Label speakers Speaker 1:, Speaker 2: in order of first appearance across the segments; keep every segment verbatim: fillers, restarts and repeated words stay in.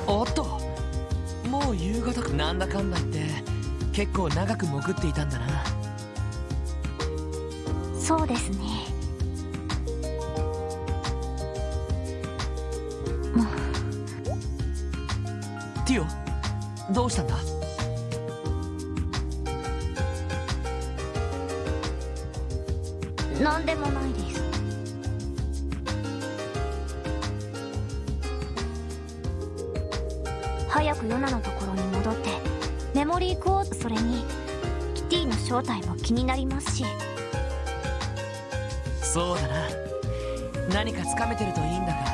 Speaker 1: おっと、もう夕方か。なんだかんだ言って結構長く潜っていたんだな。
Speaker 2: そうですね。
Speaker 1: ティオ、どうしたんだ？
Speaker 2: なんでもないです。早くヨナのところに戻ってメモリークォーツ、それにキティの正体も気になりますし。
Speaker 1: そうだな、何かつかめてるといいんだが。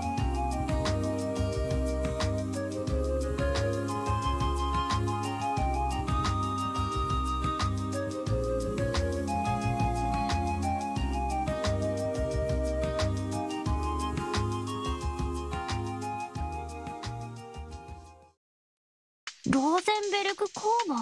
Speaker 2: ローゼンベルク工房。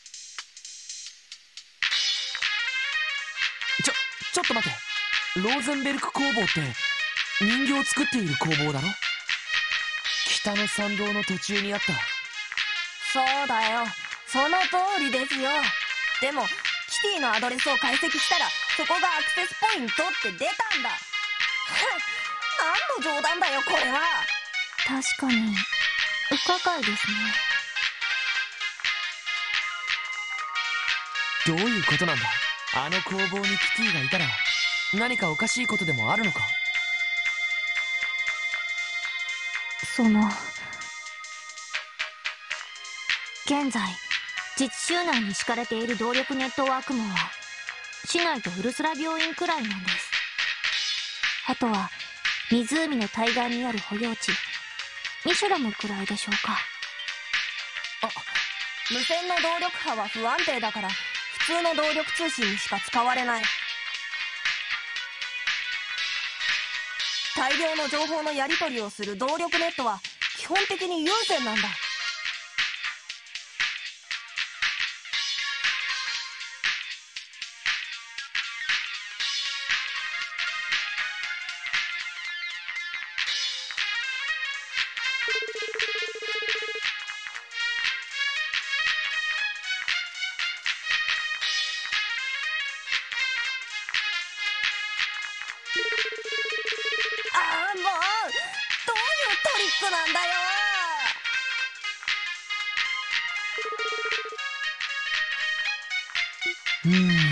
Speaker 1: ちょ、ちょっと待て。ローゼンベルク工房って人形を作っている工房だろ？北の参道の途中にあった。
Speaker 3: そうだよ、その通りですよ。でもキティのアドレスを解析したらそこがアクセスポイントって出たんだ。何の冗談だよこれは。
Speaker 2: 確かに不可解ですね。
Speaker 1: どういうことなんだ？あの工房にキティがいたら何かおかしいことでもあるのか？
Speaker 2: その現在実習内に敷かれている動力ネットワーク網は市内とウルスラ病院くらいなんです。あとは湖の対岸にある保養地ミシュラムくらいでしょうか。
Speaker 3: あ、無線の動力波は不安定だから普通の動力通信にしか使われない。大量の情報のやり取りをする動力ネットは基本的に有線なんだ。ああ、もうどういうトリックなんだよ。
Speaker 1: う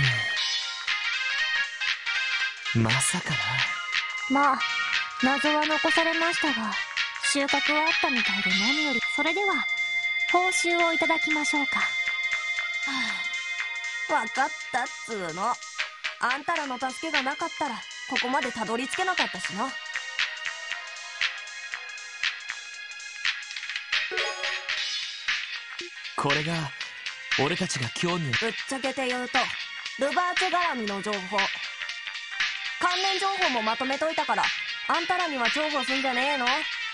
Speaker 1: ーん、まさかな。
Speaker 2: まあ謎は残されましたが収穫はあったみたいで何より。それでは報酬をいただきましょうか。
Speaker 3: わかったっつーの。あんたらの助けがなかったらここまでたどり着けなかったしな。
Speaker 1: これが俺たちが興味を。
Speaker 3: ぶっちゃけて言うとルバーチェ絡みの情報、関連情報もまとめといたからあんたらには重宝すんじゃねえの？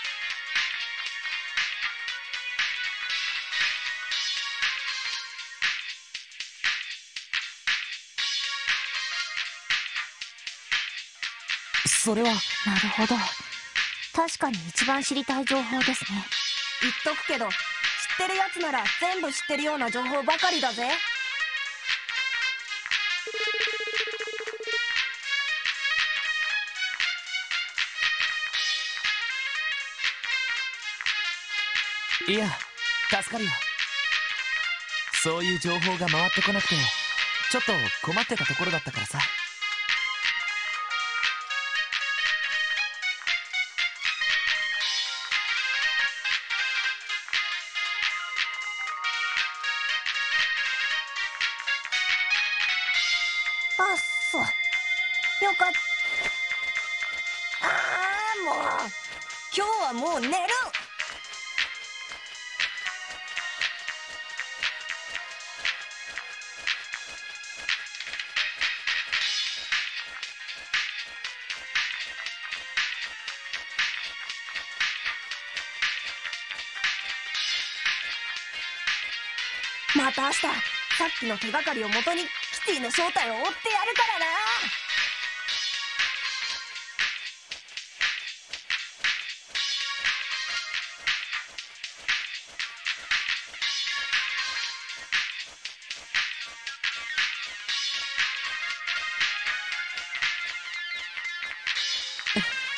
Speaker 1: それは。
Speaker 2: なるほど、確かに一番知りたい情報ですね。
Speaker 3: 言っとくけど知ってるやつなら全部知ってるような情報ばかりだぜ。
Speaker 1: いや、助かるよ。そういう情報が回ってこなくてちょっと困ってたところだったからさ。
Speaker 3: あっそ、よかった。ああ、もう今日はもう寝る。また明日さっきの手がかりをもとにキティの正体を追ってやるからな。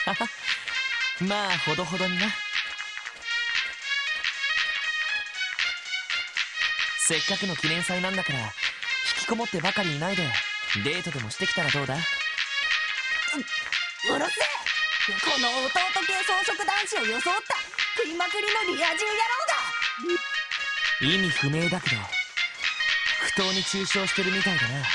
Speaker 1: まあほどほどにな。せっかくの記念祭なんだから、引きこもってばかりいないでデートでもしてきたらどうだ。 う,
Speaker 3: うるせえ、この弟系草食男子を装った食いまくりのリア充野郎
Speaker 1: 意味不明だけど不当に中傷してるみたいだな。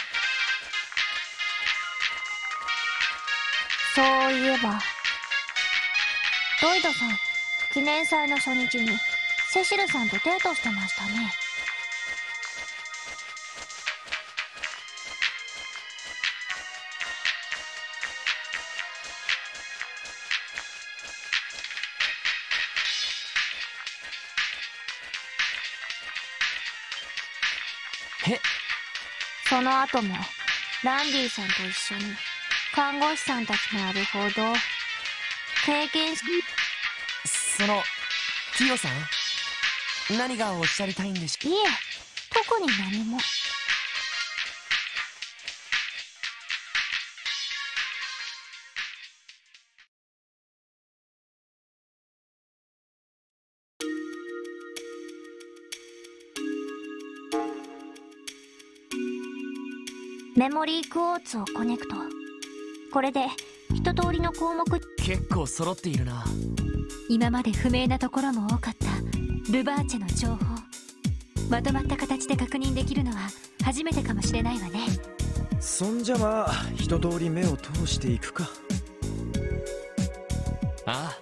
Speaker 2: そういえばロイドさん、記念祭の初日にセシルさんとデートしてましたね。
Speaker 1: え、
Speaker 2: その後もランディさんと一緒に看護師さんたちのある報道経験し、
Speaker 1: そのキヨさん、何がおっしゃりたいんでしょ。
Speaker 2: いえ、特に何も。メモリークォーツをコネクト。これで一通りの項目。
Speaker 1: 結構揃っているな。
Speaker 4: 今まで不明なところも多かったルバーチェの情報、まとまった形で確認できるのは初めてかもしれないわね。
Speaker 5: そんじゃまあ一通り目を通していくか。
Speaker 1: ああ、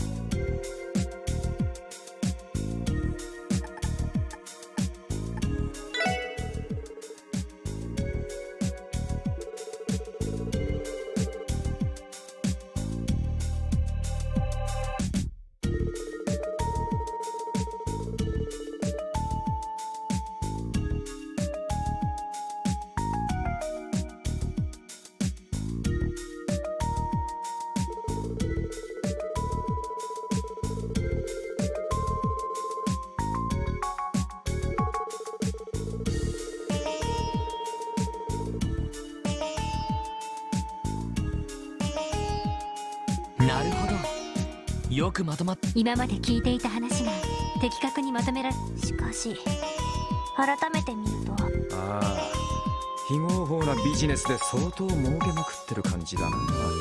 Speaker 1: なるほど、よくまとまっ。
Speaker 4: 今まで聞いていた話が的確にまとめられ。
Speaker 2: しかし改めて見ると、
Speaker 5: ああ、非合法なビジネスで相当儲けまくってる感じだな。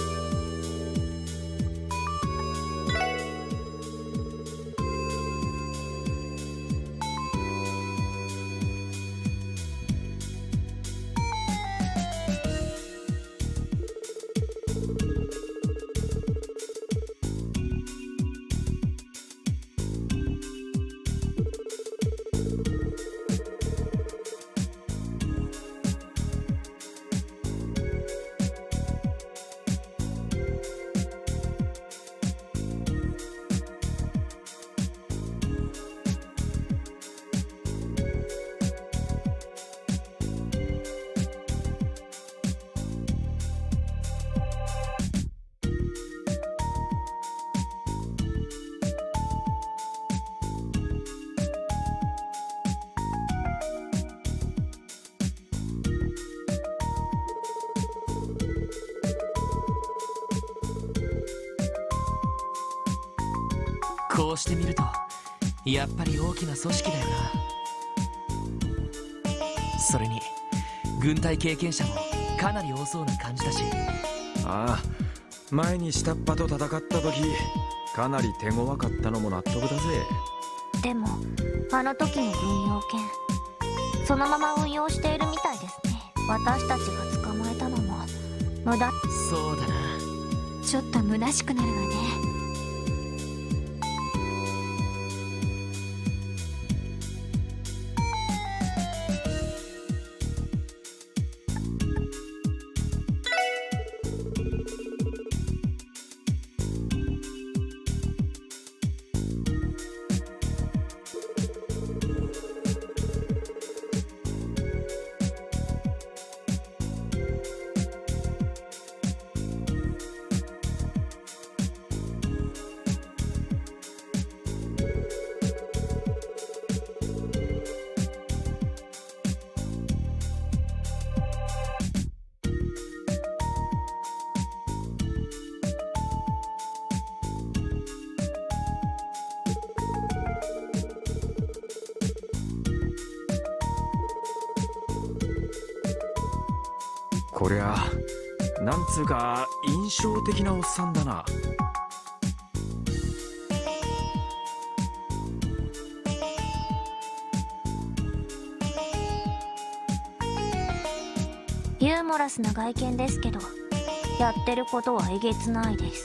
Speaker 1: こうしてみるとやっぱり大きな組織だよな。それに軍隊経験者もかなり多そうな感じだし。
Speaker 5: ああ、前に下っ端と戦った時かなり手強かったのも納得だぜ。
Speaker 2: でもあの時の軍用犬そのまま運用しているみたいですね。私たちが捕まえたのも無駄。
Speaker 1: そうだな。
Speaker 4: ちょっと虚しくなるわね。
Speaker 5: こりゃなんつうか印象的なおっさんだな。
Speaker 2: ユーモラスな外見ですけど、やってることはえげつないです。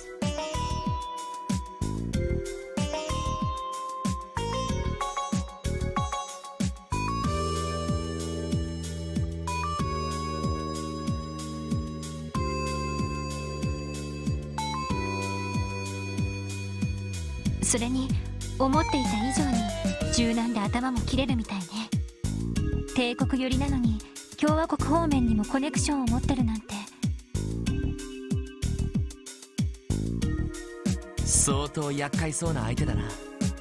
Speaker 4: それに思っていた以上に柔軟で頭も切れるみたいね。帝国寄りなのに共和国方面にもコネクションを持ってるなんて。
Speaker 1: 相当厄介そうな相手だな。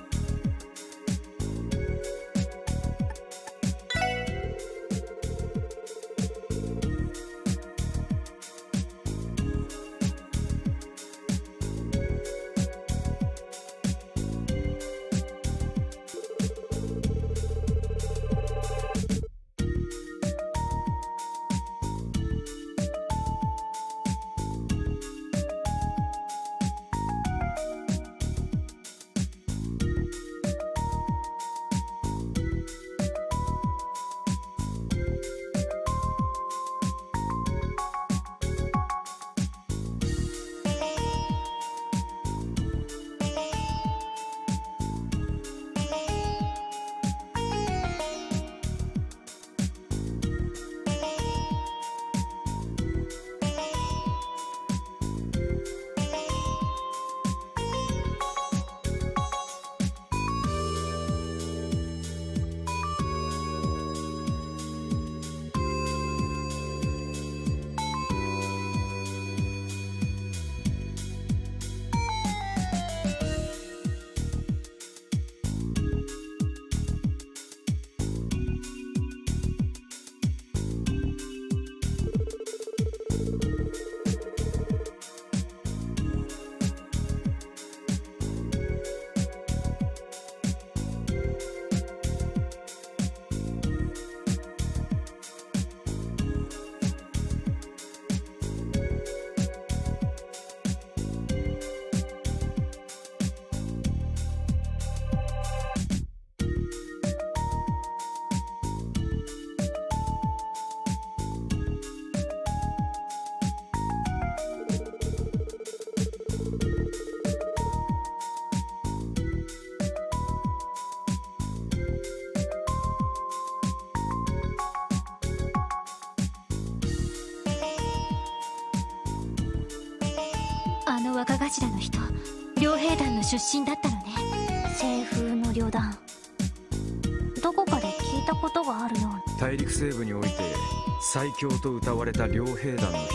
Speaker 4: あの若頭の人、両兵団の出身だったのね。
Speaker 2: 西風の旅団、どこかで聞いたことがあるような。
Speaker 5: 大陸西部において最強と謳われた両兵団の一つだ。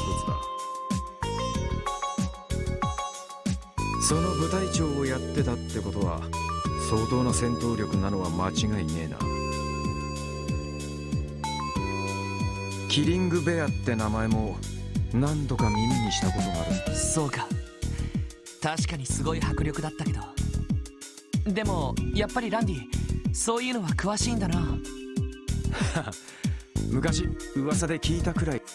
Speaker 5: その部隊長をやってたってことは相当な戦闘力なのは間違いねえな。キリングベアって名前も何度か耳にしたことがある。
Speaker 1: そうか、確かにすごい迫力だったけど、でもやっぱりランディ、そういうのは詳しいんだな。
Speaker 5: 昔噂で聞いたくらい。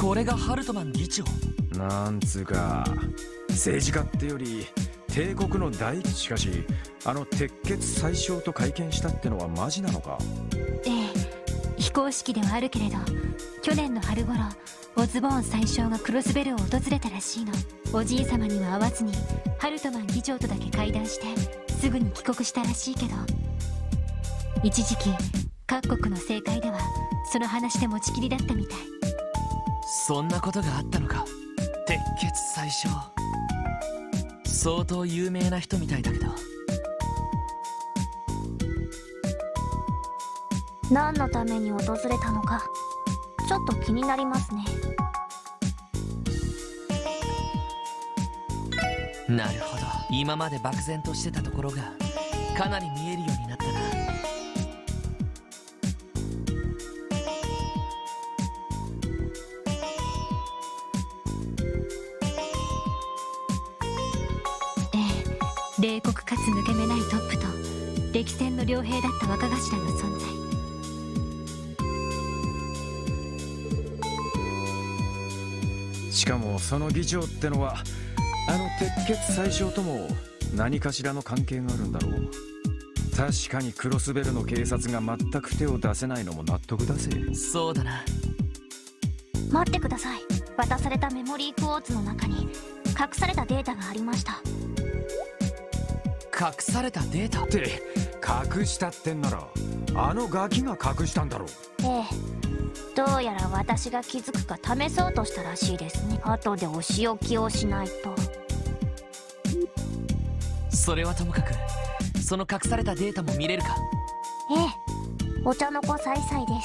Speaker 1: これがハルトマン議長。
Speaker 5: なんつうか政治家ってより帝国の大しかしあの鉄血宰相と会見したってのはマジなのか？
Speaker 4: ええ、非公式ではあるけれど、去年の春頃オズボーン宰相がクロスベルを訪れたらしいの。おじい様には会わずにハルトマン議長とだけ会談してすぐに帰国したらしいけど、一時期各国の政界ではその話で持ちきりだったみたい。
Speaker 1: そんなことがあったのか。鉄血宰相、相当有名な人みたいだけど。
Speaker 2: 何のために訪れたのかちょっと気になりますね。
Speaker 1: なるほど、今まで漠然としてたところがかなり見えるようになったな。
Speaker 4: 冷酷かつ抜け目ないトップと歴戦の良兵だった若頭の存在。
Speaker 5: しかもその議長ってのはあの鉄血宰相とも何かしらの関係があるんだろう。確かにクロスベルの警察が全く手を出せないのも納得だぜ。
Speaker 1: そうだな。
Speaker 2: 待ってください。渡されたメモリークォーツの中に隠されたデータがありました。
Speaker 1: 隠されたデータ
Speaker 5: って隠したってんならあのガキが隠したんだろう。
Speaker 2: ええ、どうやら私が気づくか試そうとしたらしいですね。後でお仕置きをしないと。
Speaker 1: それはともかくその隠されたデータも見れるか？
Speaker 2: ええ、お茶の子さいさいです。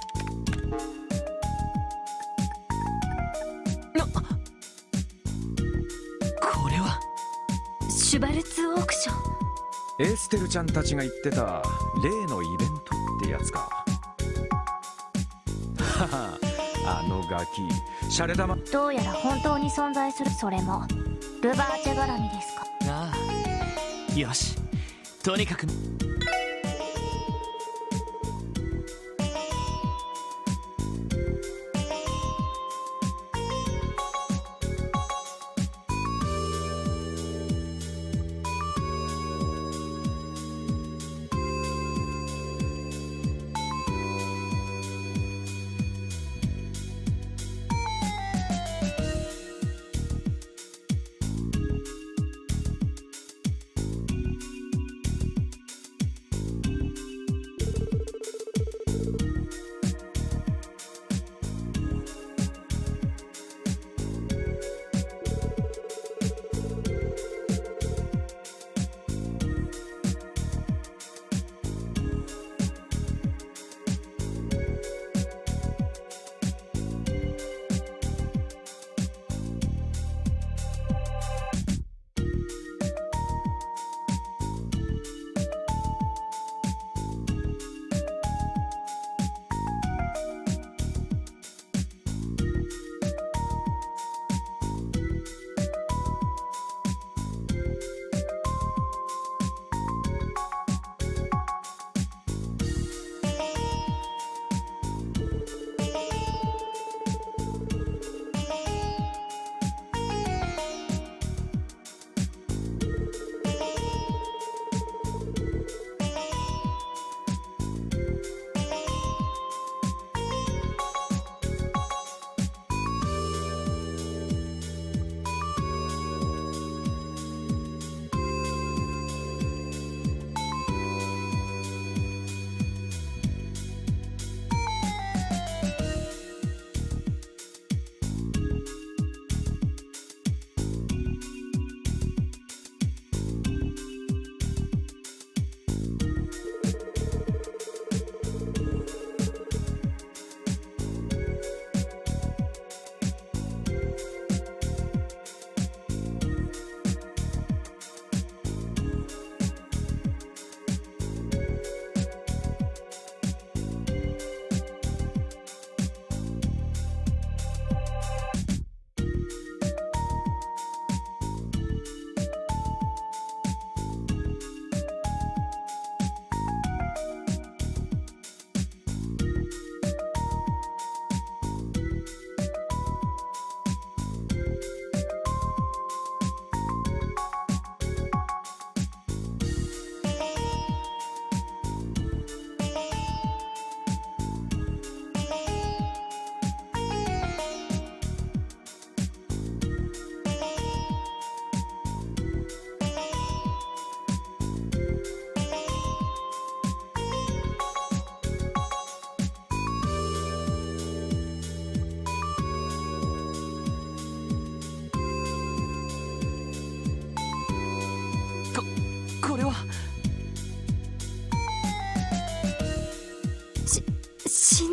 Speaker 1: な、これは
Speaker 4: シュバルツオークション。
Speaker 5: エステルちゃんたちが言ってた例のイベントってやつか。はは、あのガキシャレ玉。
Speaker 2: どうやら本当に存在する。それもルバーチェ絡みですか？
Speaker 1: ああ、よし、とにかく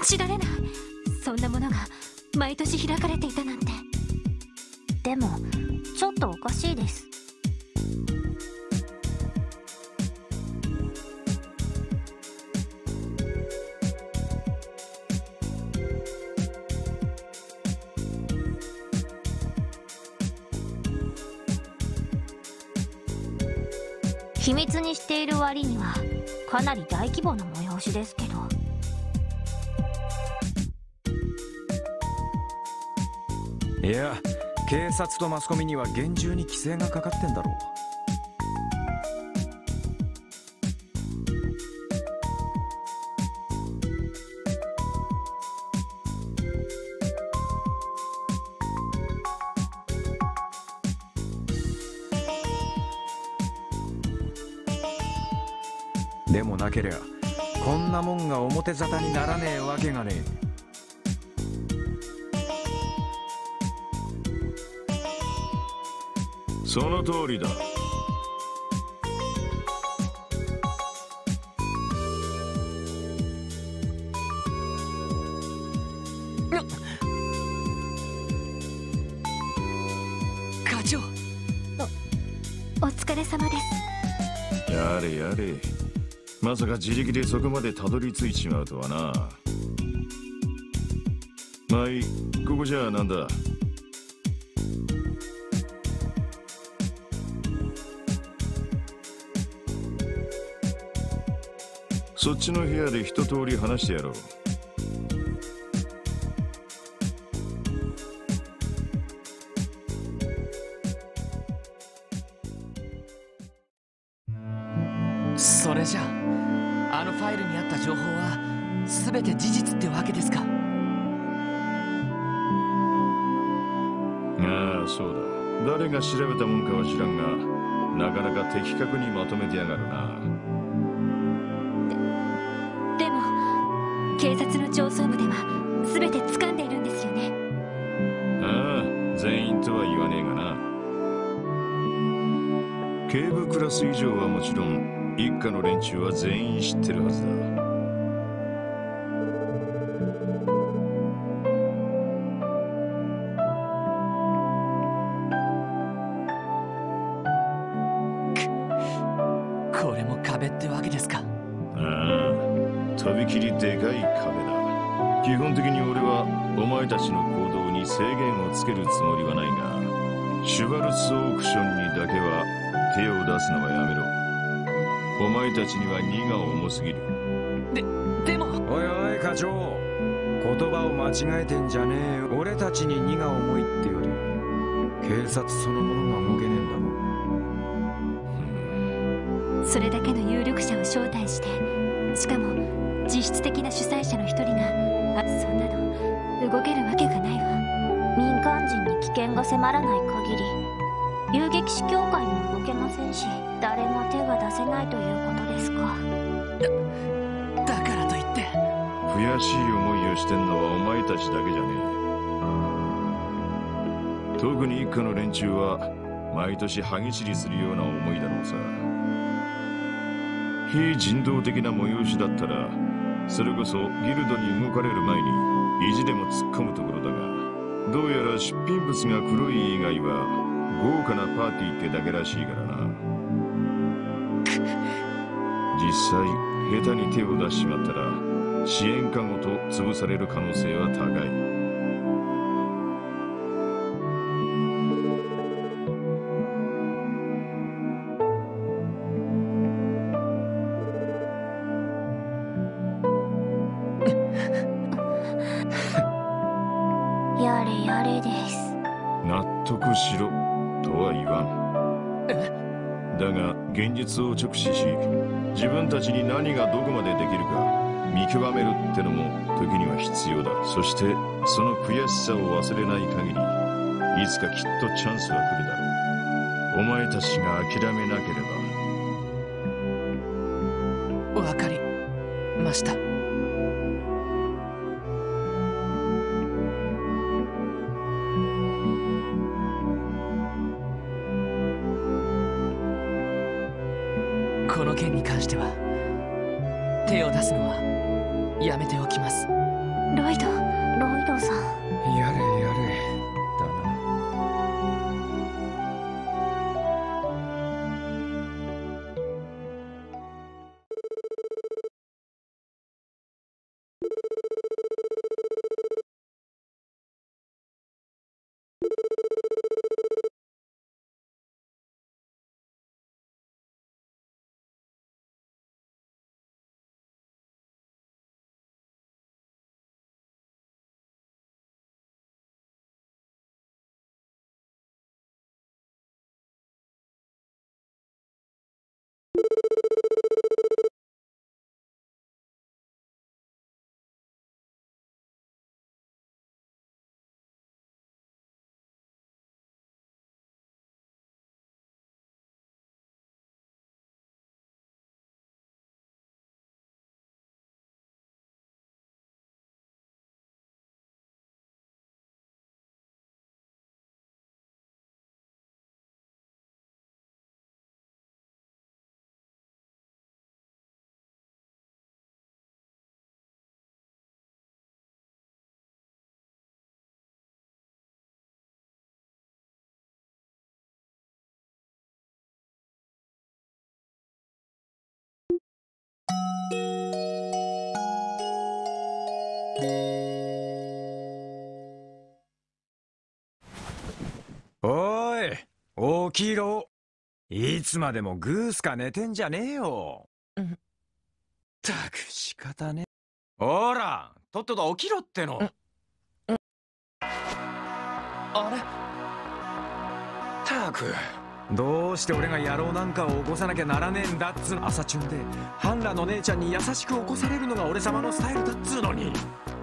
Speaker 4: 信じられない。そんなものが毎年開かれていたなんて。
Speaker 2: でもちょっとおかしいです。秘密にしている割にはかなり大規模な催しですけど。
Speaker 5: いや、警察とマスコミには厳重に規制がかかってんだろう。でもなけりゃこんなもんが表沙汰にならねえわけがねえ。
Speaker 6: その通りだ。
Speaker 1: 課長、
Speaker 4: お、お疲れ様です。
Speaker 6: やれやれ、まさか自力でそこまでたどり着いちまうとはな。まあいい、ここじゃあなんだ。そっちの部屋で一通り話してやろう。
Speaker 1: それじゃあ、あのファイルにあった情報は全て事実ってわけですか？
Speaker 6: ああ、そうだ。誰が調べたもんかは知らんが、なかなか的確にまとめてやがるな。
Speaker 4: でも警察の上層部では全て掴んでいるんですよね。
Speaker 6: ああ、全員とは言わねえがな。警部クラス以上はもちろん一課の連中は全員知ってるはずだ。
Speaker 1: これも壁ってわけですか？
Speaker 6: ああ、とびきりでかい壁だ。基本的に俺はお前たちの行動に制限をつけるつもりはないが、シュバルツオークションにだけは手を出すのはやめろ。お前たちには荷が重すぎる。
Speaker 1: で、でも。
Speaker 5: おいおい課長、言葉を間違えてんじゃねえよ。俺たちに荷が重いってより警察そのものが動けねえんだろ。
Speaker 4: それだけの有力者を招待して、しかも実質的な主催者の一人が、あ、そんなの動けるわけがないわ。
Speaker 2: 民間人に危険が迫らない限り遊撃士協会も動けませんし、誰も手が出せないということですか。
Speaker 1: だ、だからといって
Speaker 6: 悔しい思いをしてんのはお前たちだけじゃねえ。特に一家の連中は毎年歯ぎしりするような思いだろうさ。非人道的な催しだったら、それこそギルドに動かれる前に意地でも突っ込むところだが、どうやら出品物が黒い以外は豪華なパーティーってだけらしいからな。実際下手に手を出しちまったら支援課ごと潰される可能性は高い。
Speaker 2: やれやれです。
Speaker 6: 納得しろとは言わん。だが現実を直視し、自分たちに何がどこまでできるか見極めるってのも時には必要だ。そしてその悔しさを忘れない限り、いつかきっとチャンスは来るだろう。お前たちが諦めなければ。
Speaker 1: わかりました。この件に関しては手を出すのはやめておきます。
Speaker 2: ロイド、ロイドさん。
Speaker 5: やれやれだな。おーい、起きろ。いつまでもグースか寝てんじゃねえよ。ったく仕方ね。ほら、とっとと起きろっての。
Speaker 1: あれ
Speaker 5: ったく、どうして俺が野郎なんかを起こさなきゃならねえんだっつうの。朝チュンでハンラの姉ちゃんに優しく起こされるのが俺様のスタイルだっつうのに。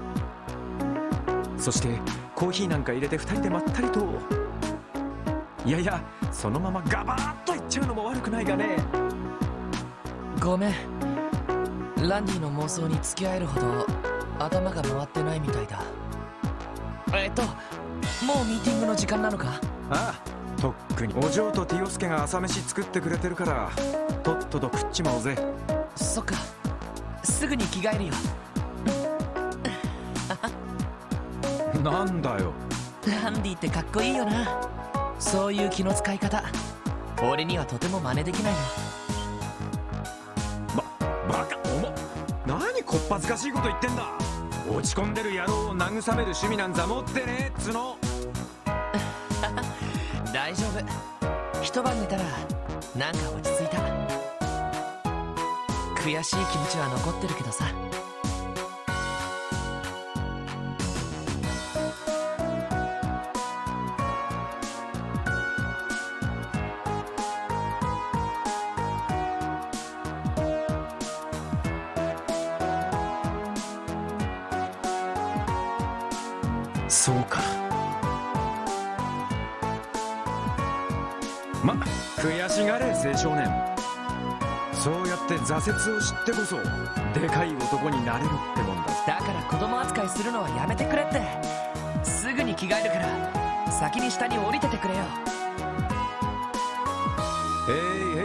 Speaker 5: そしてコーヒーなんか入れて二人でまったりと。いやいや、そのままガバーッといっちゃうのも悪くないがね。
Speaker 1: ごめん、ランディの妄想に付き合えるほど頭が回ってないみたいだ。えっともうミーティングの時間なのか？
Speaker 5: ああ、とっくにお嬢とティオスケが朝飯作ってくれてるからとっとと食っちまおうぜ。
Speaker 1: そっか、すぐに着替えるよ。
Speaker 5: なんだよ、
Speaker 1: ランディってかっこいいよな。そういう気の使い方、俺にはとても真似できないよ。
Speaker 5: バカ、おも何こっぱずかしいこと言ってんだ。落ち込んでる野郎を慰める趣味なんざ持ってねえっつの。
Speaker 1: 大丈夫、一晩寝たらなんか落ち着いた。悔しい気持ちは残ってるけどさ。
Speaker 5: そうか。ま、悔しがれ青少年。そうやって挫折を知ってこそでかい男になれるってもんだ。
Speaker 1: だから子供扱いするのはやめてくれって。すぐに着替えるから先に下に降りててくれよ。
Speaker 5: へいへ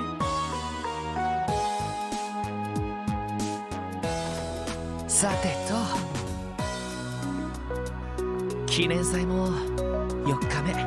Speaker 5: い。
Speaker 1: さてと、記念祭もよっかめ。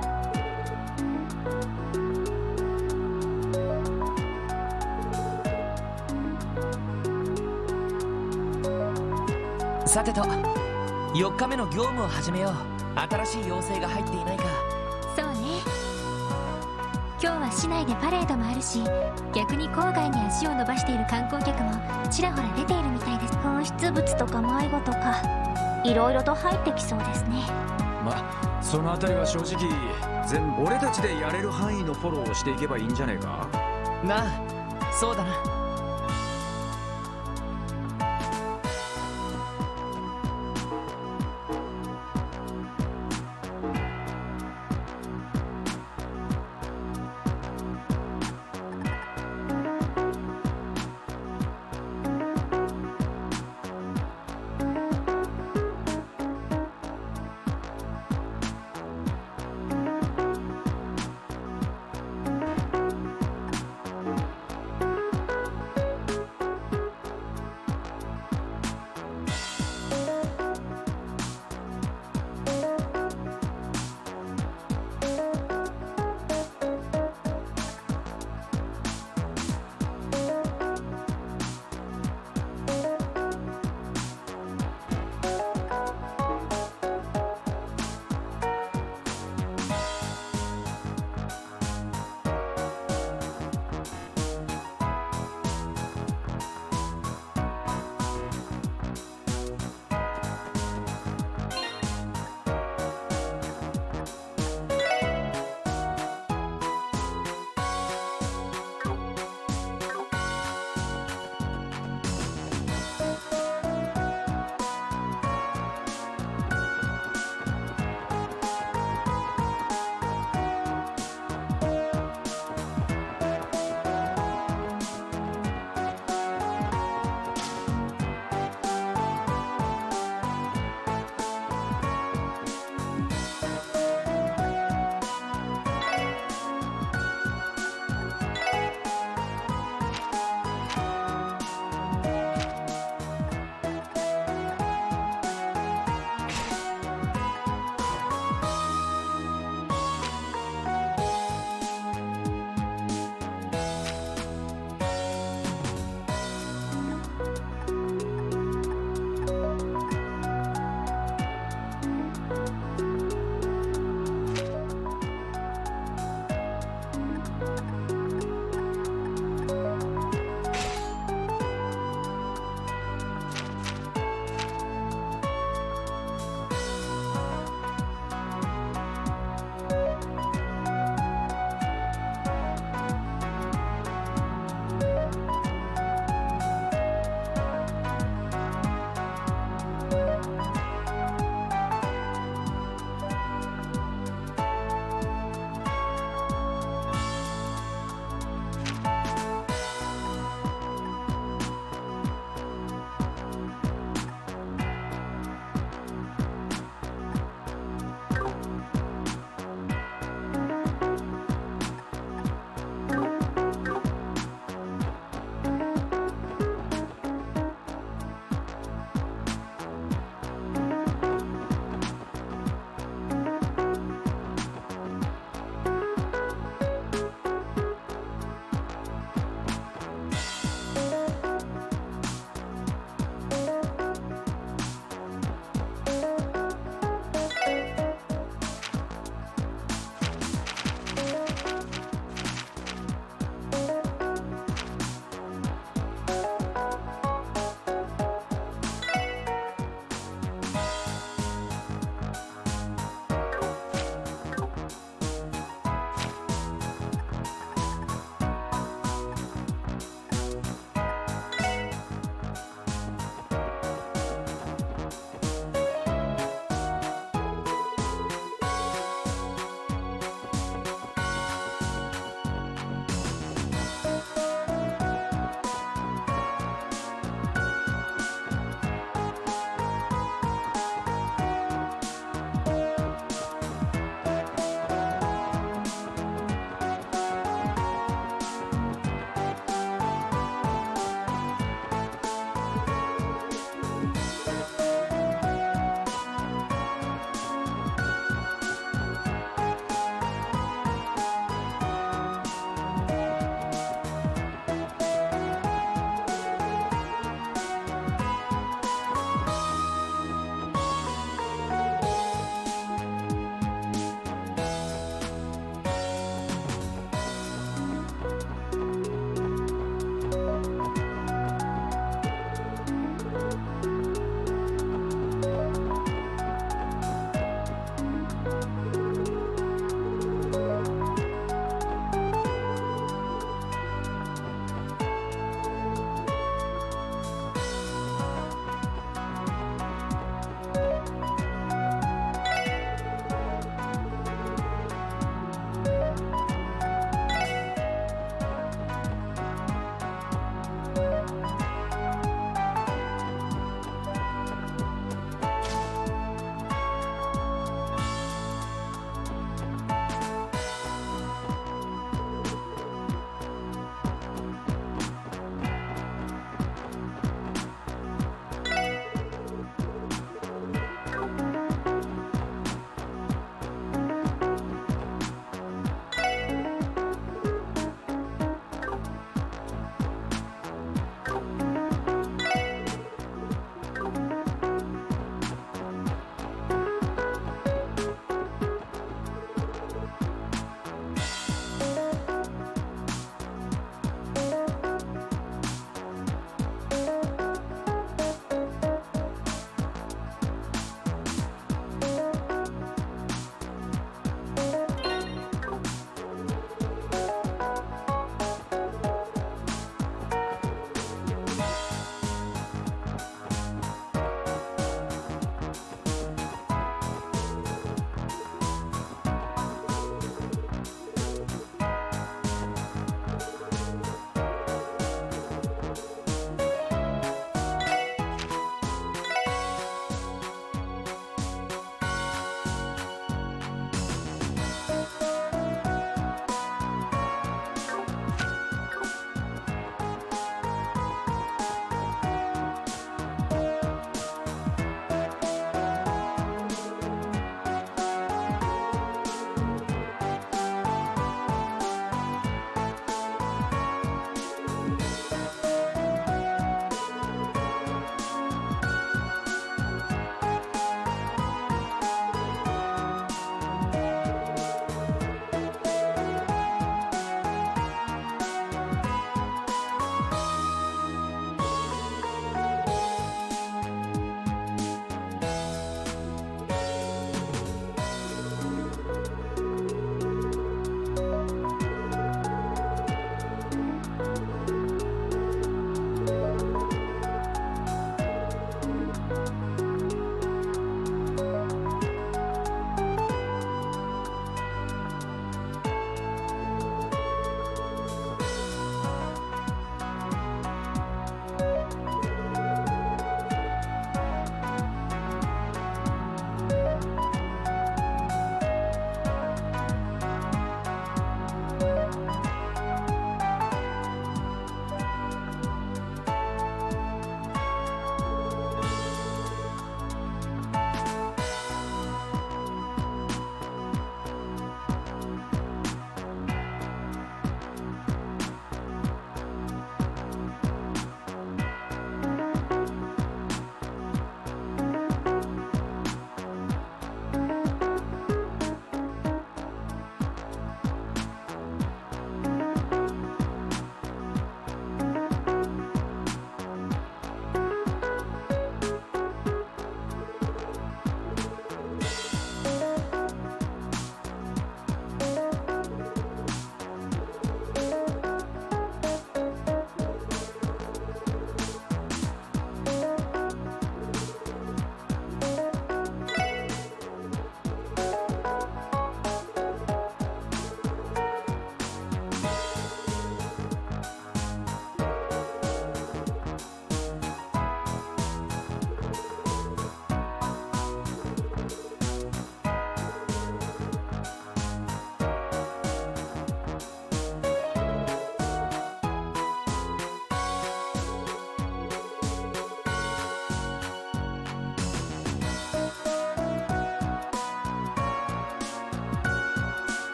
Speaker 1: さてと、よっかめの業務を始めよう。新しい要請が入っていないか。
Speaker 4: そうね。今日は市内でパレードもあるし、逆に郊外に足を伸ばしている観光客もちらほら出ているみたいです。
Speaker 2: 噴出物とか迷子とかいろいろと入ってきそうですね。
Speaker 5: ま、そのあたりは正直全部俺たちでやれる範囲のフォローをしていけばいいんじゃねえか。
Speaker 1: なあ、そうだな。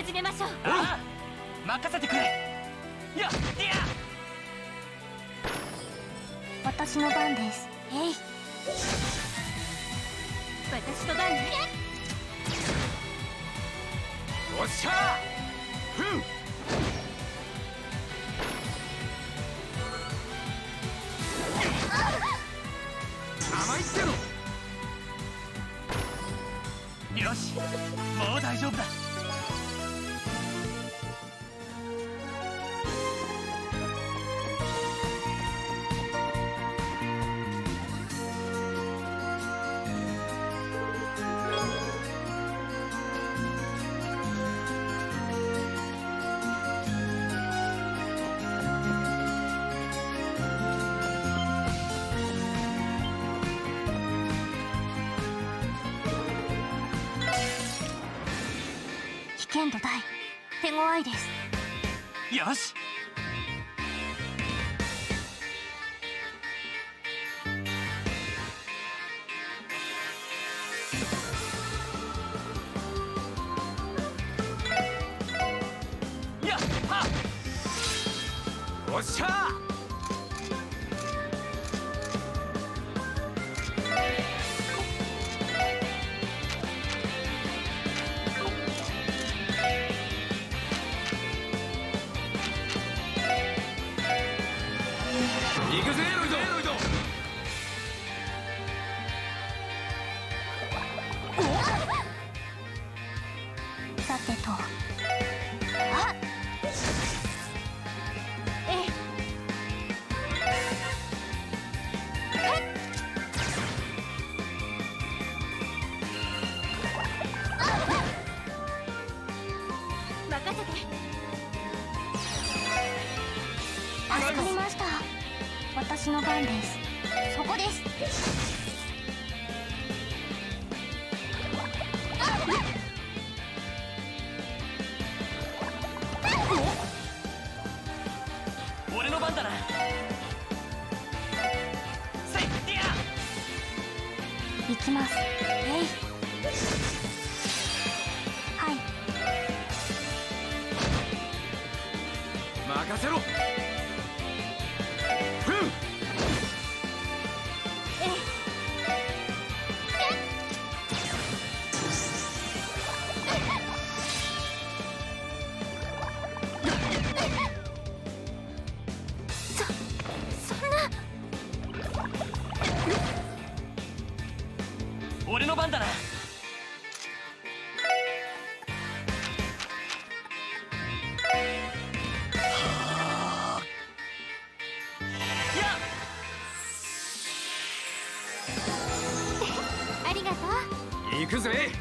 Speaker 4: 始めましょう。
Speaker 1: ああ、任せてくれ。やっ、いや。
Speaker 2: 私の番です。えい。
Speaker 4: 私の番ね。
Speaker 1: おっしゃー。ふん。甘いってろ。よし、もう大丈夫だ。
Speaker 2: 危険度大、手強いです。
Speaker 1: よし。やっはっ。おっしゃー。行くぜロイド。
Speaker 2: さてと、あ
Speaker 4: え任せて。
Speaker 2: 助かりました。私の番です。そこです。
Speaker 1: 俺の番だな。せいや。
Speaker 2: 行きます。えい。はい。
Speaker 1: 任せろ。ふん。俺の番だな。
Speaker 4: ありがとう。
Speaker 1: 行くぜ。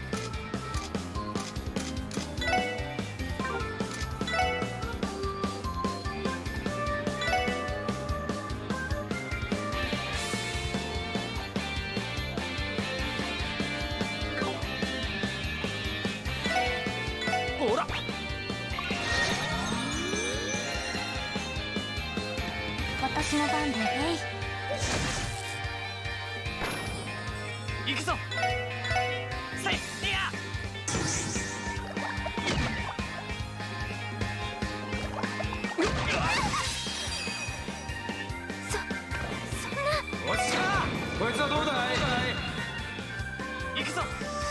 Speaker 1: ほら。
Speaker 2: 私の番で、えい。
Speaker 1: 行くぞ。せいや。おっしゃー。こいつはどうだい。行くぞ。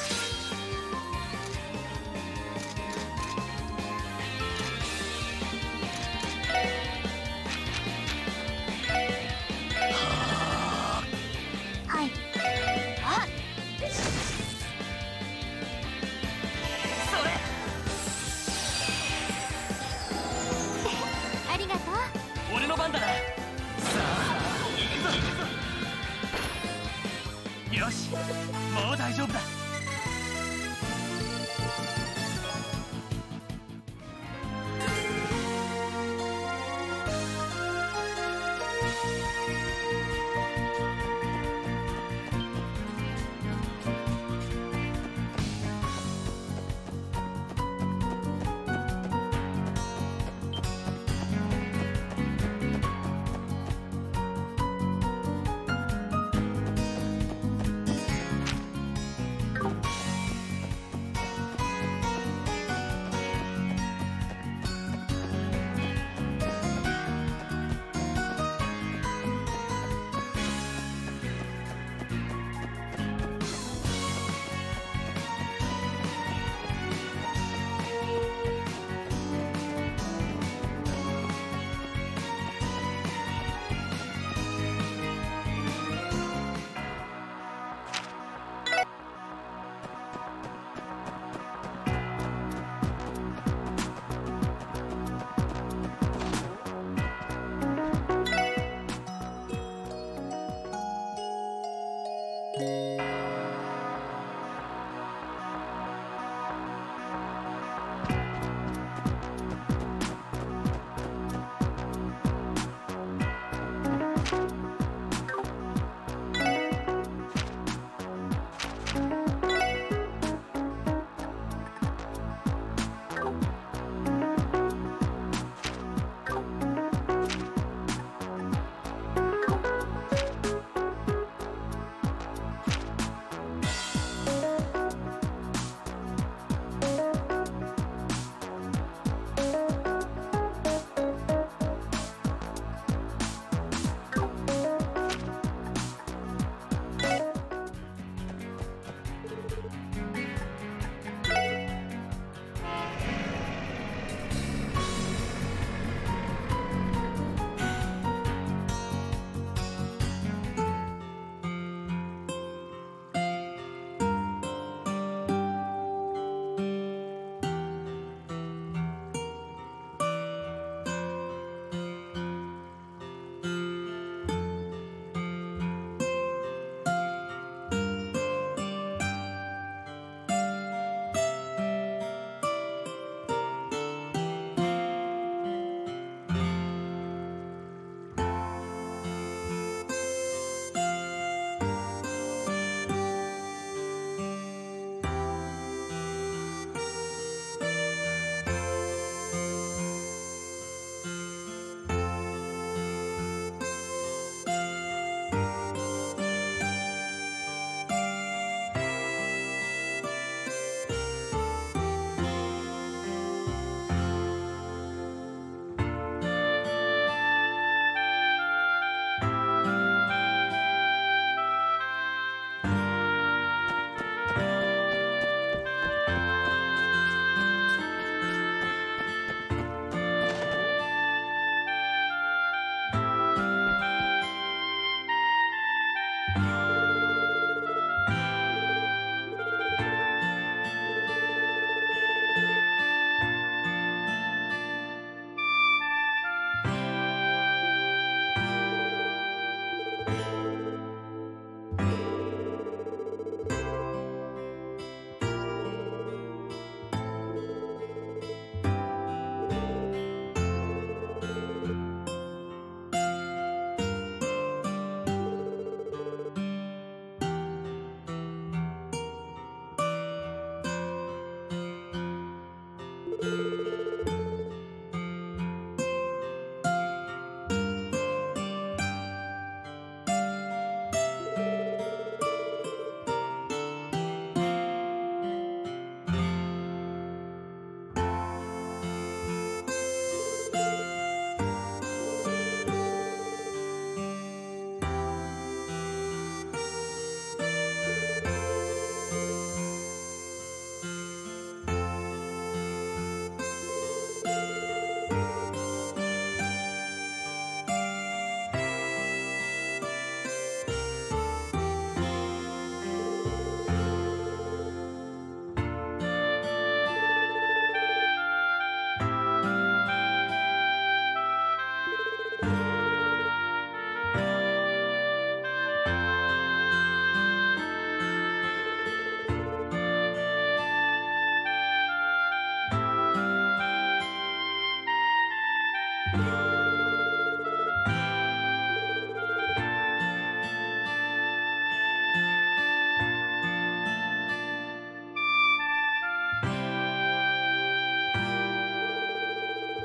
Speaker 2: はい。あっ。
Speaker 1: それ。
Speaker 4: ありがとう。
Speaker 1: 俺の番だな。さあ行くぞ。よし、もう大丈夫だ。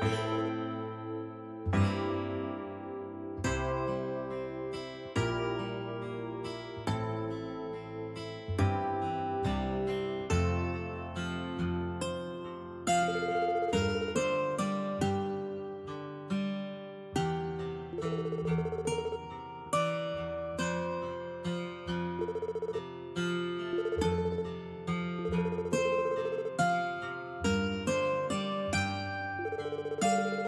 Speaker 6: う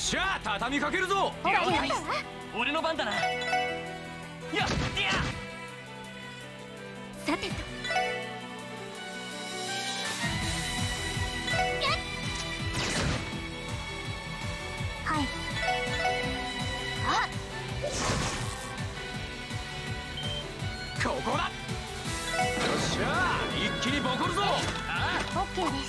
Speaker 5: しゃあ畳みかけるぞ。
Speaker 1: 了解。俺の番だな。やっや
Speaker 4: さてと
Speaker 2: はい。あ、
Speaker 5: ここだ。よっしゃあ一気にボコるぞ。あ
Speaker 2: オッケーです。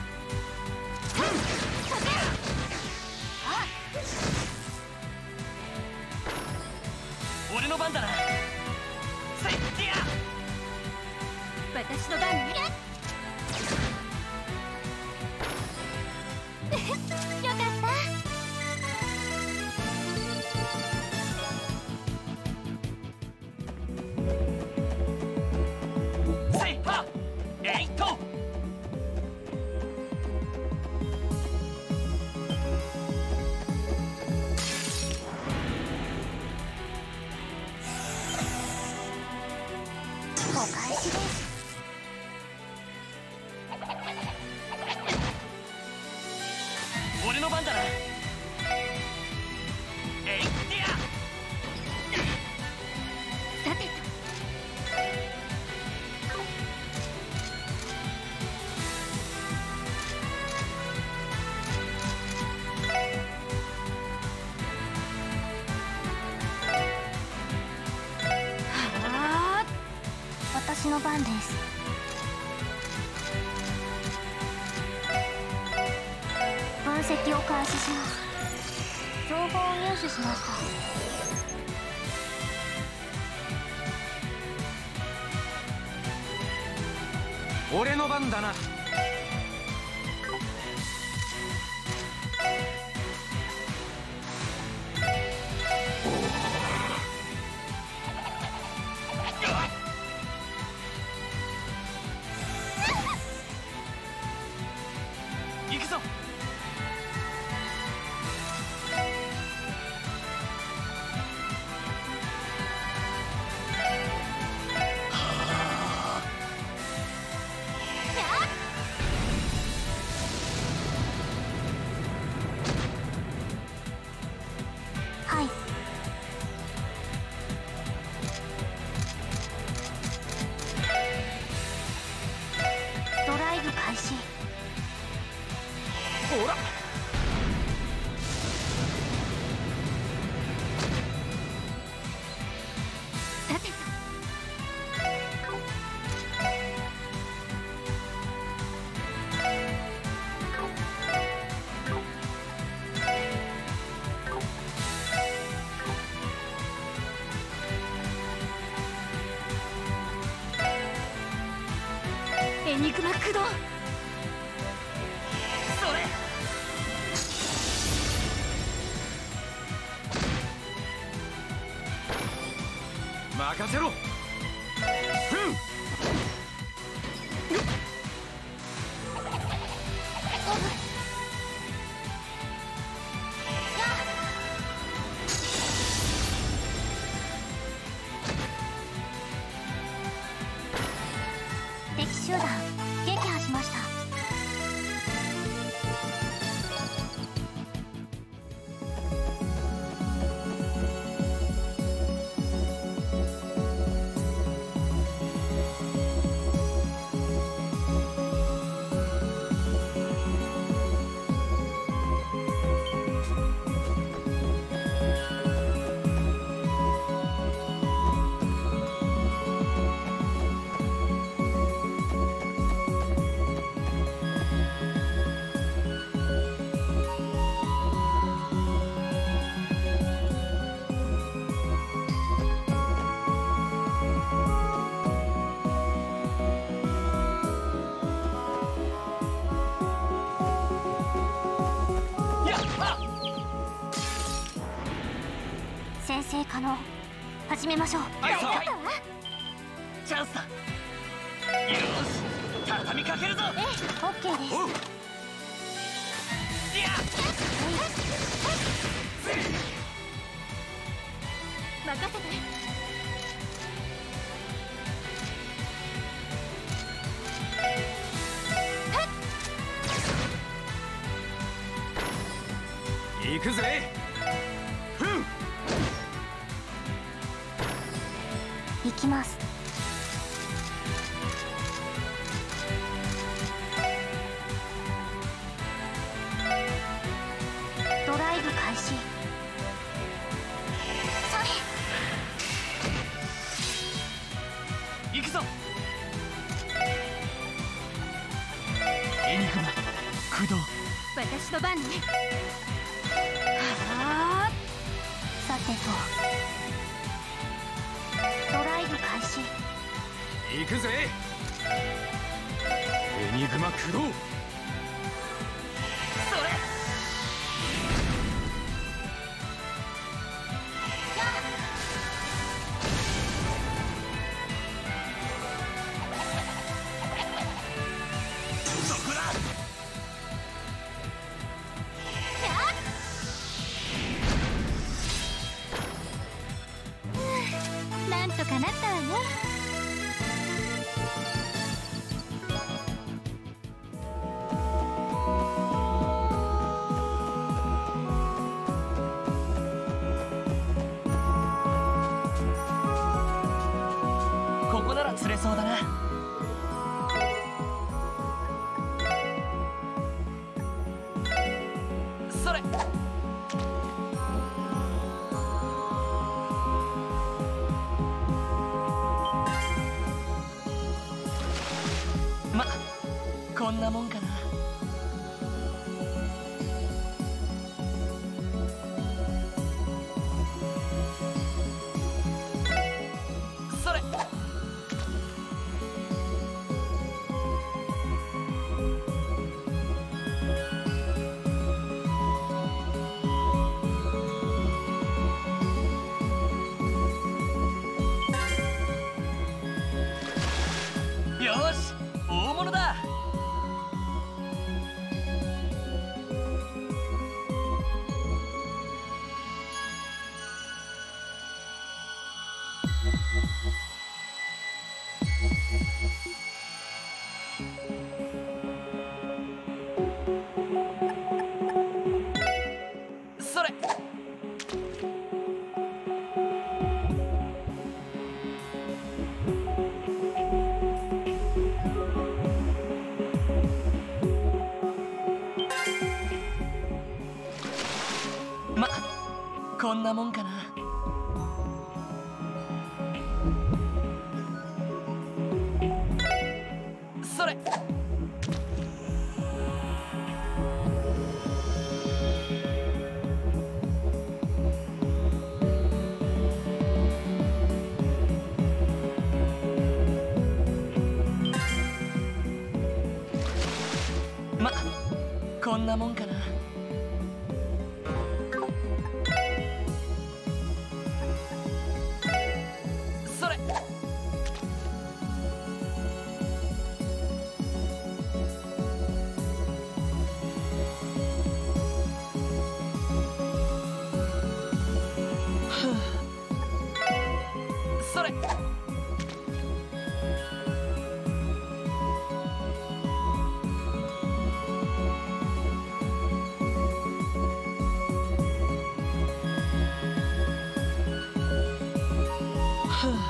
Speaker 1: 俺の番だな。せっや
Speaker 4: 私の番ね。よかった。
Speaker 1: せいはえいっと。
Speaker 2: お返しです。
Speaker 1: 俺の番だな。えいっや
Speaker 4: さてとはあ
Speaker 2: 私の番です。分析を開始します。情報を入手しました。
Speaker 5: 俺の番だな。
Speaker 1: 行くぞ。
Speaker 2: はい。ドライブ開始。
Speaker 5: ほら。
Speaker 4: さてとエニグマ駆動。
Speaker 1: それ
Speaker 5: 任せろ。ふん。
Speaker 2: 敵集団撃破しました。先制可能。始めましょう。
Speaker 1: はいはい。チャンスだ。よーし畳みかけるぞ。
Speaker 2: ええ、オッケーです。
Speaker 5: おう。
Speaker 1: いや
Speaker 4: 任せて。
Speaker 5: 行く行くぜ。ふん。
Speaker 2: 行きます。ドライブ開始。それ。
Speaker 1: 行くぞ。エニグマ駆動。
Speaker 4: 私の番ね。
Speaker 2: はあ。さてと。ドライブ開始。
Speaker 5: 行くぜ。エニグマ駆動。
Speaker 1: それ。そこだ。
Speaker 4: なんとかなったわよ。
Speaker 1: ここなら釣れそうだな。それ。ま、こんなもんかな。それ。よーし、大物だ。それ。ま、こんなもんかな。それ。ま、こんなもんかな。それ。ふう。それ。ふう。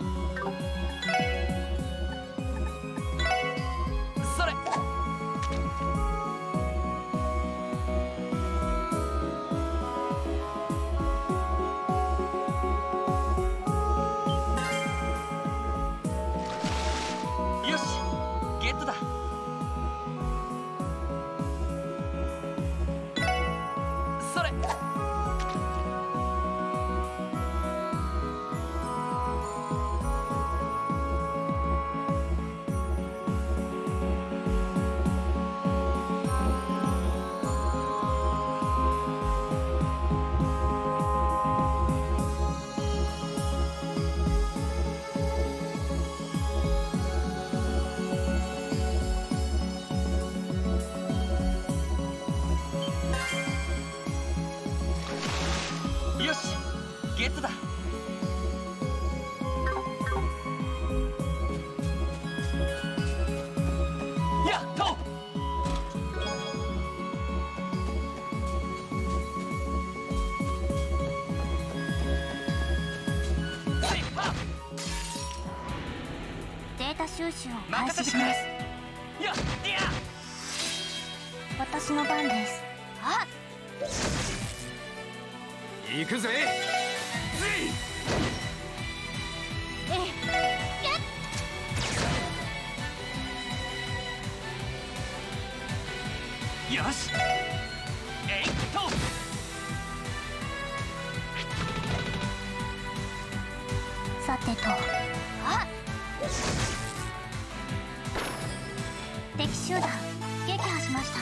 Speaker 1: それ。よし、ゲットだ。それ。
Speaker 2: 収集を開始します。
Speaker 1: やっいや
Speaker 2: 私の番です。
Speaker 3: あ
Speaker 5: 行くぜ。
Speaker 2: ええ、
Speaker 1: よしえいっと
Speaker 2: さてと、
Speaker 3: あ
Speaker 2: 敵集団撃破しました。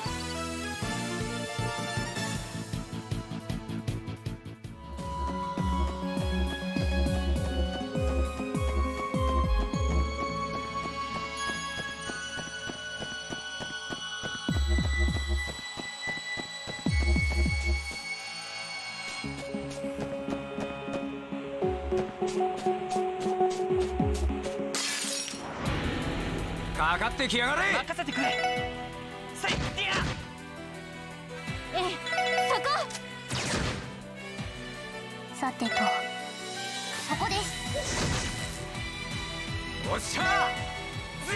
Speaker 5: かかってきやがれ。
Speaker 1: 任せてくれ。せいいや
Speaker 2: ええ、そこ。さてと、そこです。
Speaker 5: おっしゃー。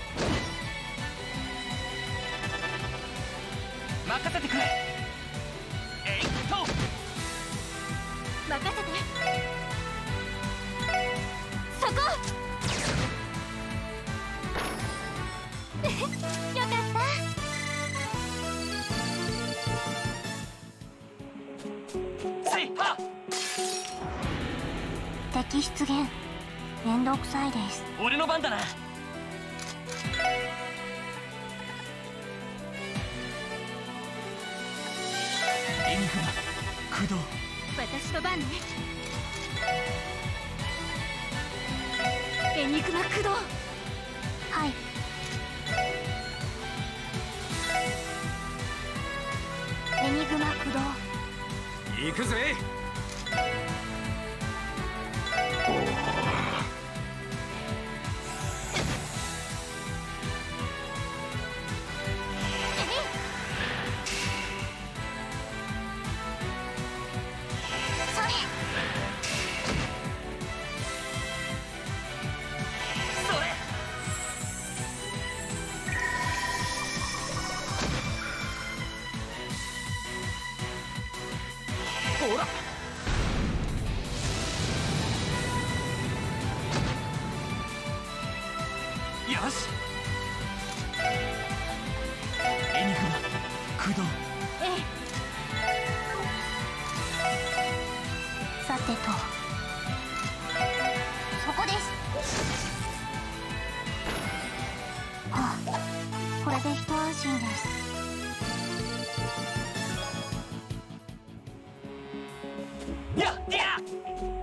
Speaker 1: 任せてくれ。えいっと
Speaker 2: 任せて。そこ。よかった。
Speaker 1: せいは
Speaker 2: 敵出現。めんどくさいです。
Speaker 1: 俺の番だな。エニグマ駆動。
Speaker 4: 私の番ね。エニグマ駆動。
Speaker 2: はい。エニグマ駆動。
Speaker 5: 行くぜ。
Speaker 2: それ。
Speaker 1: それほらよしエニグマ駆動。
Speaker 2: ええ。さてと、そこです。はあ、これで一安心です。
Speaker 1: やっいや